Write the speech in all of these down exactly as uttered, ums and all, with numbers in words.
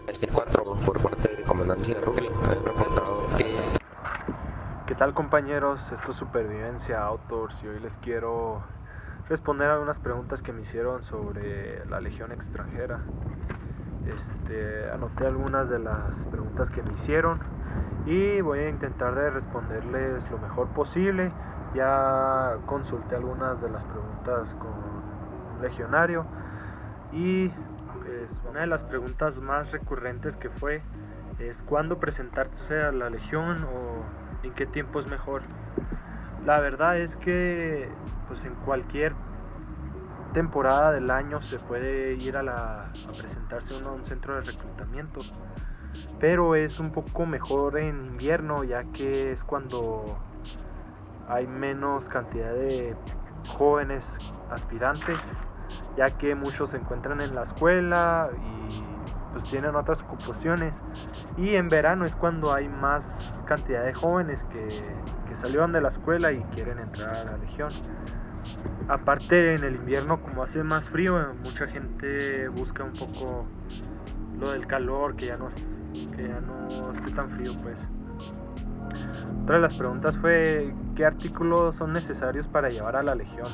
Este cuatro por parte de Comandancia Rugby ha reportado que... ¿Qué tal, compañeros? Esto es Supervivencia Outdoors y hoy les quiero responder algunas preguntas que me hicieron sobre la Legión Extranjera. Este, anoté algunas de las preguntas que me hicieron y voy a intentar de responderles lo mejor posible. Ya consulté algunas de las preguntas con un legionario y pues, una de las preguntas más recurrentes que fue es ¿cuándo presentarse a la Legión o en qué tiempo es mejor? La verdad es que pues en cualquier temporada del año se puede ir a, la, a presentarse uno a un centro de reclutamiento, pero es un poco mejor en invierno, ya que es cuando hay menos cantidad de jóvenes aspirantes, ya que muchos se encuentran en la escuela y pues tienen otras ocupaciones, y en verano es cuando hay más cantidad de jóvenes que, que salieron de la escuela y quieren entrar a la Legión. Aparte, en el invierno, como hace más frío, mucha gente busca un poco lo del calor, que ya no, que ya no esté tan frío, pues. Otra de las preguntas fue ¿qué artículos son necesarios para llevar a la Legión?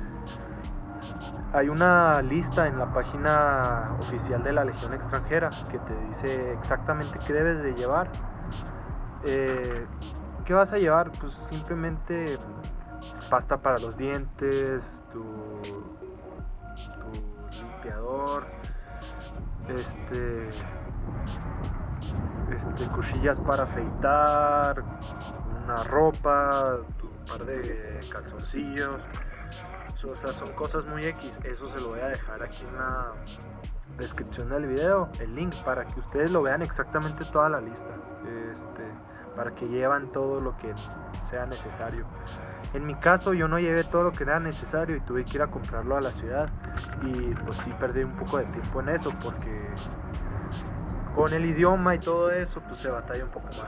Hay una lista en la página oficial de la Legión Extranjera que te dice exactamente qué debes de llevar. Eh, ¿Qué vas a llevar? Pues simplemente pasta para los dientes, tu, tu limpiador, este, este, cuchillas para afeitar, una ropa, tu par de calzoncillos. O sea, son cosas muy X. Eso se lo voy a dejar aquí en la descripción del video, el link, para que ustedes lo vean exactamente toda la lista, este, para que llevan todo lo que sea necesario. En mi caso yo no llevé todo lo que era necesario y tuve que ir a comprarlo a la ciudad, y pues sí perdí un poco de tiempo en eso porque con el idioma y todo eso pues se batalla un poco más.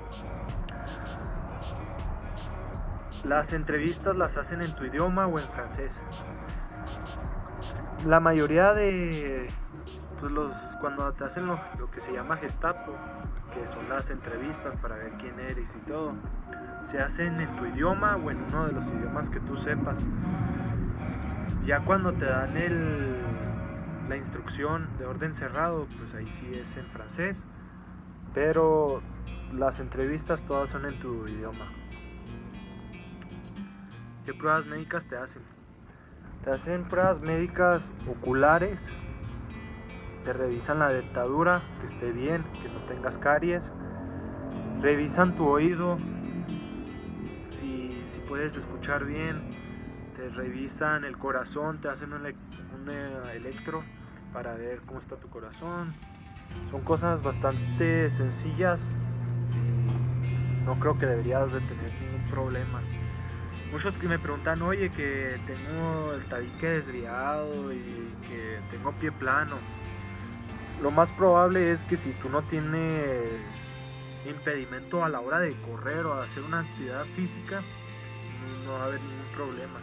Las entrevistas las hacen en tu idioma o en francés. La mayoría de pues los cuando te hacen lo, lo que se llama Gestapo, que son las entrevistas para ver quién eres y todo, se hacen en tu idioma o en uno de los idiomas que tú sepas. Ya cuando te dan el, la instrucción de orden cerrado, pues ahí sí es en francés, pero las entrevistas todas son en tu idioma. ¿Qué pruebas médicas te hacen? Te hacen pruebas médicas oculares, te revisan la dentadura, que esté bien, que no tengas caries, revisan tu oído, si, si puedes escuchar bien, te revisan el corazón, te hacen un, un electro para ver cómo está tu corazón. Son cosas bastante sencillas y no creo que deberías de tener ningún problema. Muchos que me preguntan, oye, que tengo el tabique desviado y que tengo pie plano. Lo más probable es que si tú no tienes impedimento a la hora de correr o de hacer una actividad física, no va a haber ningún problema.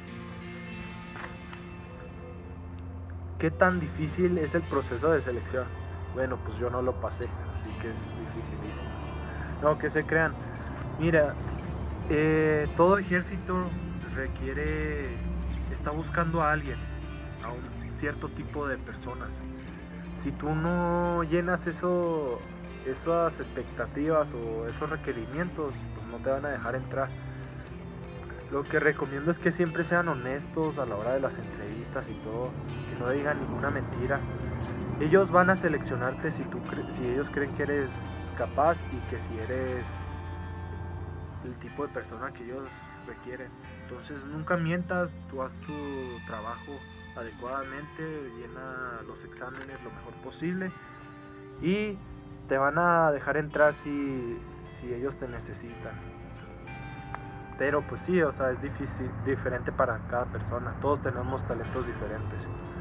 ¿Qué tan difícil es el proceso de selección? Bueno, pues yo no lo pasé, así que es dificilísimo. No, que se crean. Mira, eh, todo ejército requiere, está buscando a alguien, a un cierto tipo de personas. Si tú no llenas eso, esas expectativas o esos requerimientos, pues no te van a dejar entrar. Lo que recomiendo es que siempre sean honestos a la hora de las entrevistas y todo, que no digan ninguna mentira. Ellos van a seleccionarte si, tú si ellos creen que eres capaz y que si eres el tipo de persona que ellos requieren. Entonces nunca mientas, tú haz tu trabajo adecuadamente, llena los exámenes lo mejor posible y te van a dejar entrar si, si ellos te necesitan. Pero pues sí, o sea, es difícil, diferente para cada persona, todos tenemos talentos diferentes.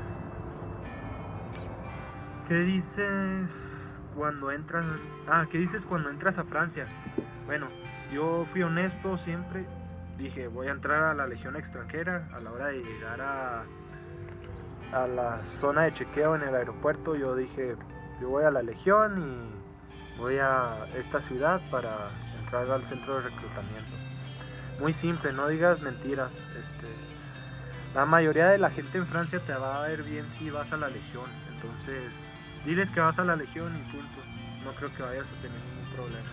¿Qué dices cuando entras? Ah, ¿qué dices cuando entras a Francia? Bueno, yo fui honesto siempre, dije voy a entrar a la Legión Extranjera. A la hora de llegar a, a la zona de chequeo en el aeropuerto, yo dije yo voy a la Legión y voy a esta ciudad para entrar al centro de reclutamiento. Muy simple, no digas mentiras. Este, la mayoría de la gente en Francia te va a ver bien si vas a la Legión. Entonces, diles que vas a la Legión y punto. No creo que vayas a tener ningún problema.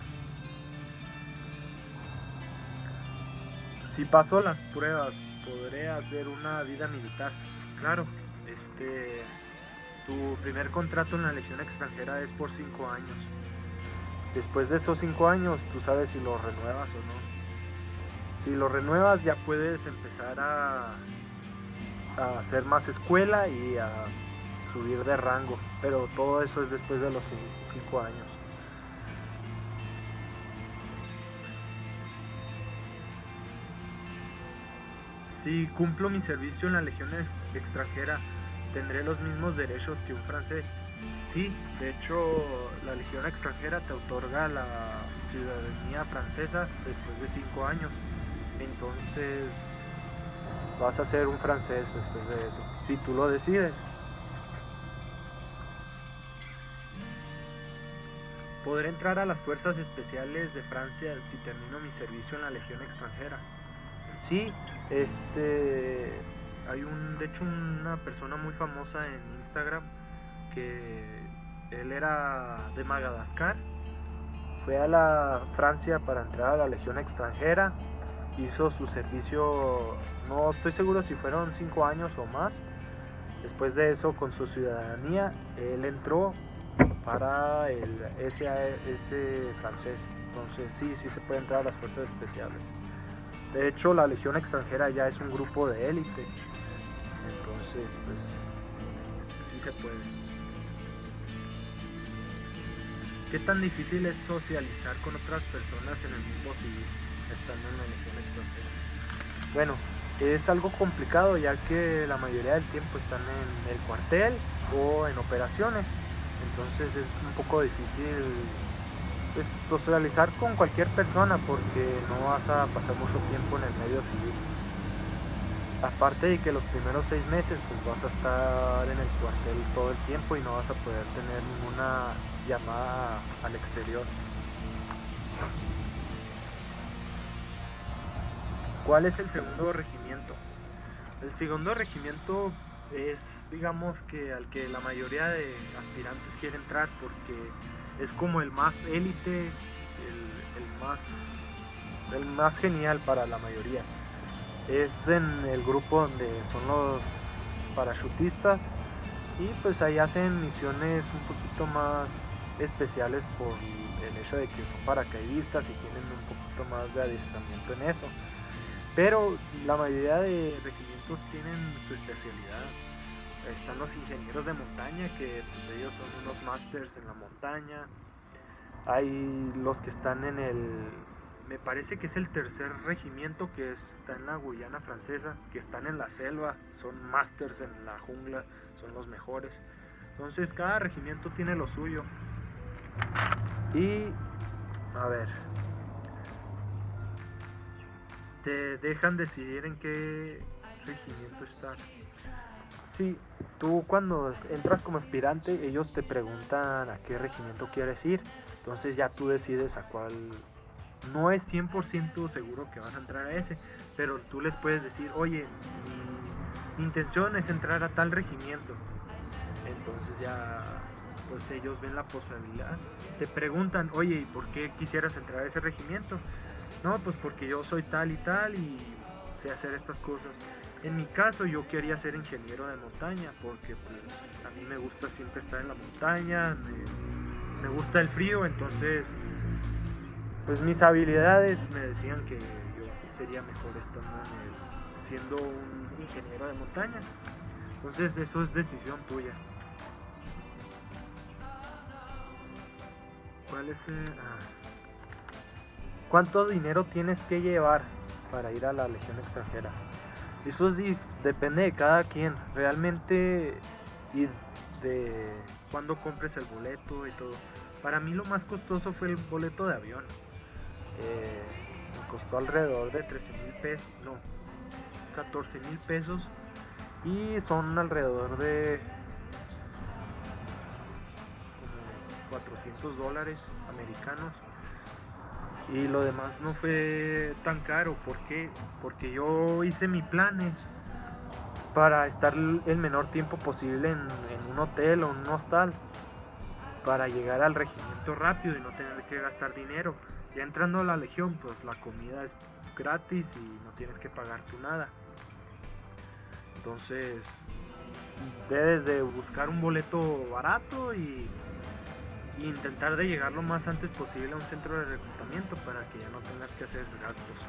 Si paso las pruebas, podré hacer una vida militar. Claro, este, tu primer contrato en la Legión extranjera es por cinco años. Después de estos cinco años, tú sabes si lo renuevas o no. Si lo renuevas, ya puedes empezar a, a hacer más escuela y a subir de rango. Pero todo eso es después de los cinco años. Si cumplo mi servicio en la Legión extranjera, ¿tendré los mismos derechos que un francés? Sí, de hecho, la Legión extranjera te otorga la ciudadanía francesa después de cinco años. Entonces, vas a ser un francés después de eso, si tú lo decides. ¿Podré entrar a las fuerzas especiales de Francia si termino mi servicio en la Legión extranjera? Sí, este, hay un, de hecho una persona muy famosa en Instagram que él era de Madagascar, fue a la Francia para entrar a la Legión extranjera, hizo su servicio, no estoy seguro si fueron cinco años o más. Después de eso, con su ciudadanía, él entró para el S A S francés. Entonces sí, sí se puede entrar a las fuerzas especiales. De hecho, la Legión extranjera ya es un grupo de élite. Entonces, pues, sí se puede. ¿Qué tan difícil es socializar con otras personas en el mismo civil, estando en la Legión extranjera? Bueno, es algo complicado, ya que la mayoría del tiempo están en el cuartel o en operaciones. Entonces es un poco difícil, pues, socializar con cualquier persona, porque no vas a pasar mucho tiempo en el medio civil. Aparte de que los primeros seis meses pues vas a estar en el cuartel todo el tiempo y no vas a poder tener ninguna llamada al exterior. ¿Cuál es el segundo regimiento? El segundo regimiento es, digamos, que al que la mayoría de aspirantes quiere entrar, porque es como el más élite, el, el más el más genial para la mayoría. Es en el grupo donde son los parachutistas y pues ahí hacen misiones un poquito más especiales por el hecho de que son paracaidistas y tienen un poquito más de adiestramiento en eso. Pero la mayoría de regimientos tienen su especialidad. Están los ingenieros de montaña, que pues ellos son unos másters en la montaña. Hay los que están en el, me parece que es el tercer regimiento, que está en la Guyana francesa, que están en la selva, son másters en la jungla, son los mejores. Entonces cada regimiento tiene lo suyo. Y a ver, te dejan decidir en qué regimiento estás. Sí, tú cuando entras como aspirante, ellos te preguntan a qué regimiento quieres ir. Entonces ya tú decides a cuál. No es cien por ciento seguro que vas a entrar a ese, pero tú les puedes decir, oye, mi, mi intención es entrar a tal regimiento. Entonces ya, pues ellos ven la posibilidad. Te preguntan, oye, ¿y por qué quisieras entrar a ese regimiento? No, pues porque yo soy tal y tal y sé hacer estas cosas. En mi caso, yo quería ser ingeniero de montaña, porque pues a mí me gusta siempre estar en la montaña, me, me gusta el frío, entonces pues mis habilidades me decían que yo sería mejor estando en el, siendo un ingeniero de montaña. Entonces eso es decisión tuya. ¿Cuál es el, ah. ¿Cuánto dinero tienes que llevar para ir a la Legión extranjera? Eso es, depende de cada quien, realmente, y de cuándo compres el boleto y todo. Para mí lo más costoso fue el boleto de avión. Eh, me costó alrededor de trece mil pesos, no, catorce mil pesos, y son alrededor de cuatrocientos dólares americanos. Y lo demás no fue tan caro. ¿Por qué? Porque yo hice mi planes para estar el menor tiempo posible en, en un hotel o en un hostal, para llegar al regimiento rápido y no tener que gastar dinero. Ya entrando a la legión, pues la comida es gratis y no tienes que pagar tú nada. Entonces debes de buscar un boleto barato y, y intentar de llegar lo más antes posible a un centro de reclutamiento para que ya no tengas que hacer gastos.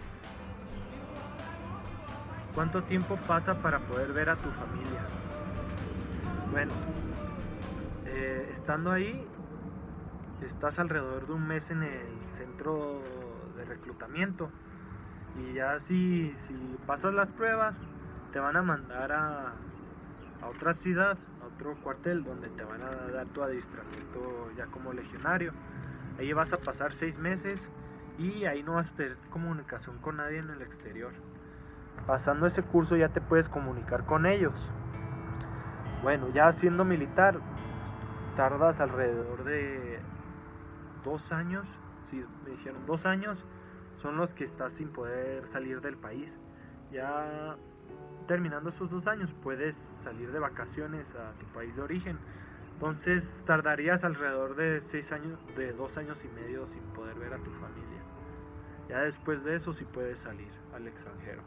¿Cuánto tiempo pasa para poder ver a tu familia? Bueno, eh, estando ahí, estás alrededor de un mes en el centro de reclutamiento y ya si, si pasas las pruebas te van a mandar a, a otra ciudad, a otro cuartel donde te van a dar tu adiestramiento ya como legionario. Ahí vas a pasar seis meses y ahí no vas a tener comunicación con nadie en el exterior. Pasando ese curso ya te puedes comunicar con ellos. Bueno, ya siendo militar tardas alrededor de dos años, sí, me dijeron dos años son los que estás sin poder salir del país. Ya terminando esos dos años puedes salir de vacaciones a tu país de origen. Entonces tardarías alrededor de seis años, de dos años y medio sin poder ver a tu familia. Ya después de eso sí puedes salir al extranjero.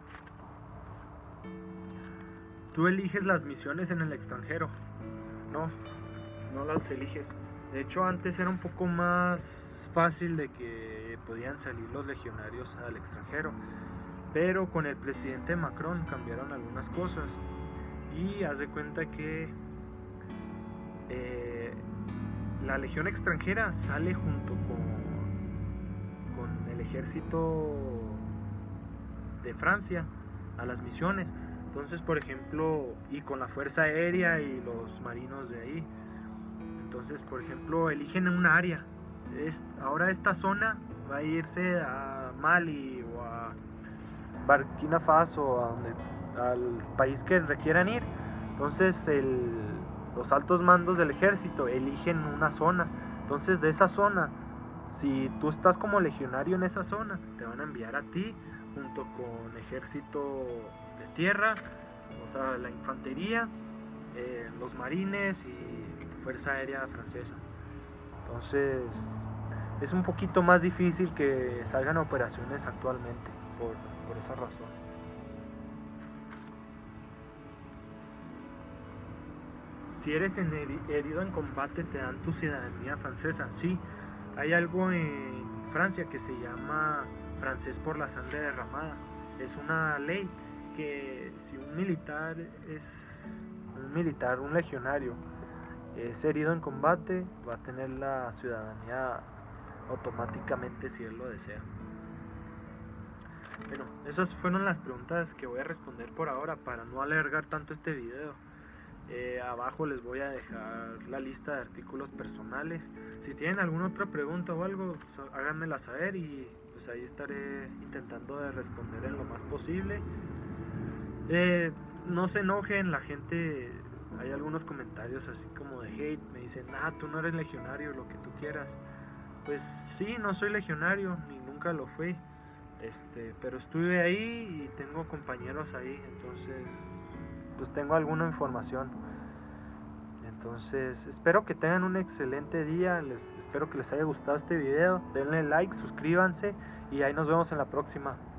Tú eliges las misiones en el extranjero. No, no las eliges. De hecho, antes era un poco más fácil de que podían salir los legionarios al extranjero, pero con el presidente Macron cambiaron algunas cosas y haz de cuenta que eh, la legión extranjera sale junto con, con el ejército de Francia a las misiones. Entonces, por ejemplo, y con la fuerza aérea y los marinos de ahí. Entonces, por ejemplo, eligen un área. Es, ahora esta zona va a irse a Mali o a Burkina Faso, a donde, al país que requieran ir. Entonces, el, los altos mandos del ejército eligen una zona. Entonces, de esa zona, si tú estás como legionario en esa zona, te van a enviar a ti junto con ejército de tierra, o sea, la infantería, eh, los marines y fuerza aérea francesa. Entonces es un poquito más difícil que salgan operaciones actualmente por, por esa razón. Si eres herido en combate te dan tu ciudadanía francesa. Sí, hay algo en Francia que se llama francés por la sangre derramada. Es una ley que si un militar es un militar, un legionario, es herido en combate, va a tener la ciudadanía automáticamente si él lo desea. Bueno, esas fueron las preguntas que voy a responder por ahora para no alargar tanto este video. Eh, abajo les voy a dejar la lista de artículos personales. Si tienen alguna otra pregunta o algo, so, háganmela saber y pues ahí estaré intentando de responder en lo más posible. Eh, no se enojen, la gente, hay algunos comentarios así como de hate, me dicen, ah, tú no eres legionario, lo que tú quieras. Pues sí, no soy legionario, ni nunca lo fui, este, pero estuve ahí y tengo compañeros ahí, entonces pues tengo alguna información. Entonces espero que tengan un excelente día, les, espero que les haya gustado este video, denle like, suscríbanse y ahí nos vemos en la próxima.